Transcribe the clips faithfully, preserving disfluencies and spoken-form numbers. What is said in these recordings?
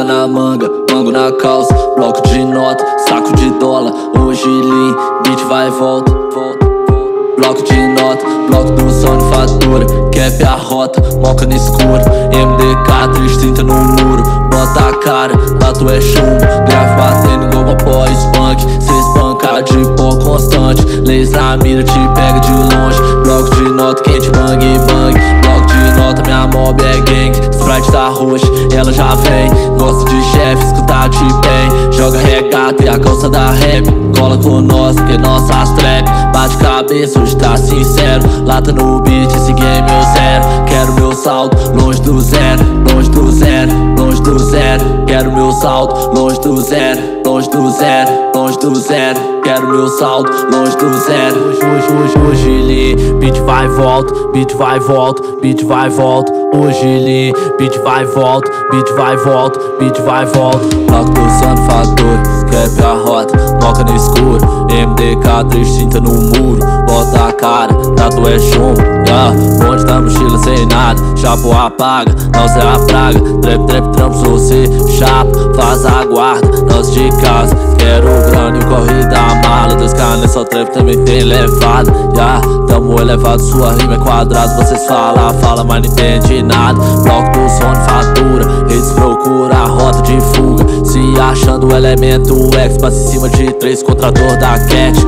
na manga, mango na calça, bloco de nota, saco de dólar. Hoje lean, beat vai e volta, volta. Bloco de nota, bloco do som de fatura, cap a rota, moca no escuro. M D K trezentos e trinta no muro, bota a cara, tatu é chumbo. Grave batendo igual após punk, cê espanca de pó constante. Laser na mira, te pega de longe. Bloco de nota, quente, bang, bang. Bloco de nota, minha mob é gang. Sprite tá roxa, ela já vem. Gosta de chefe, escuta de bem. Joga regata e a calça da rap. Cola com nós, que nossas trap. Bate cabeça, hoje tá sincero. Lata no beat, esse game é zero. Quero meu salto, longe do zero. Longe do zero, longe do zero. Quero meu salto, longe do zero. Longe do zero, longe do zero. Quero meu salto, longe do zero. Hoje, hoje, hoje, hoje li, beat vai e volta. Beat vai e volta, beat vai e volta. Hoje li, beat vai e volta. Beat vai e volta, beat vai e volta. Bloco do som de fator, cap a rota, moca no escuro. M D K trezentos e trinta no muro, bota a cara, tatu é chumbo, yeah. Bonde da mochila sem nada, chapo apaga, nós é a praga. Trap, trap, trampos, você chapa, faz a guarda, nós de casa. Quero grana e o corre da mala, dois K nessa trap também tem levada, yeah. Tamo elevado, sua rima é quadrado. Vocês falam, fala, mas não entende nada. Bloco do som de fatura, eles procuram a rota de fuga, se achando o elemento X. Passa em cima de três contra dor da cat,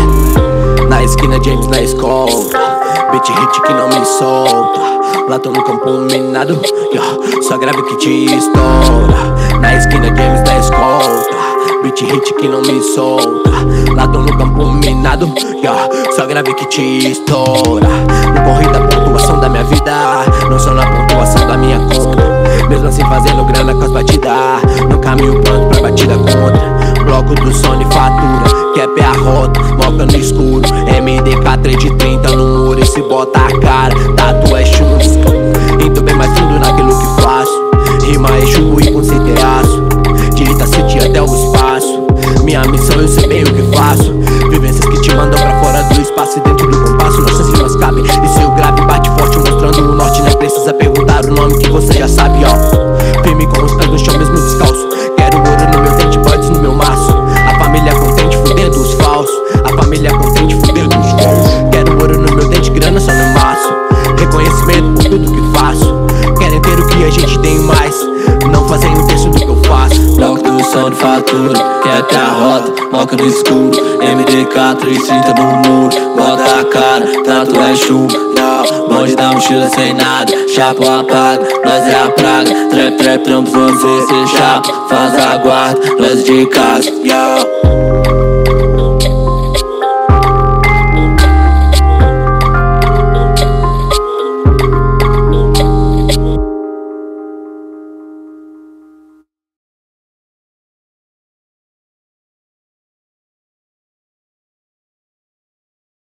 fé. Na esquina, James na escola, beat hit que não me solta. Lá tô no campo minado, yeah. Só grave que te estoura. Na esquina, James na escolta, beat hit que não me solta. Lá tô no campo minado, yeah. Só grave que te estoura. No corre da pontuação da minha vida, não só na pontuação da minha conta. Mesmo assim fazendo grana com as batidas, no caminho pronto pra batida contra. Bloco do som de fatura, cap é a rota, moca no escuro. M D K trezentos e trinta no muro, e se bota a cara, tatu é chumbo. Então bem mais fundo naquilo que faço. Rima é chumbo e conceito é aço. Digita city até o espaço. Minha missão eu sei bem o que faço. Vivências que te mandam pra fora do espaço. E dentro do compasso nossas rimas cabem. E se o grave bate forte mostrando o norte, não precisa perguntar o nome que você já sabe, ó. Firme com os pés no chão mesmo descalço. Quero ouro no meu dente, bodes no meu maço. A família contente fudendo os falsos. A família contente fudendo os falsos. Quero ouro no meu dente, grana só no maço. Reconhecimento por tudo que faço. Querem ter o que a gente tem mais, não fazem um terço do que eu faço. Bloco do som de fatura, cap a rota, moca no escuro. M D K trezentos e trinta no muro, bota a cara, tatu é chumbo, yeah. Bonde da mochila sem nada, chapo apaga, nós é a praga. Trap, trap, trampos, você se chapa, faz a guarda, nós de casa, yeah.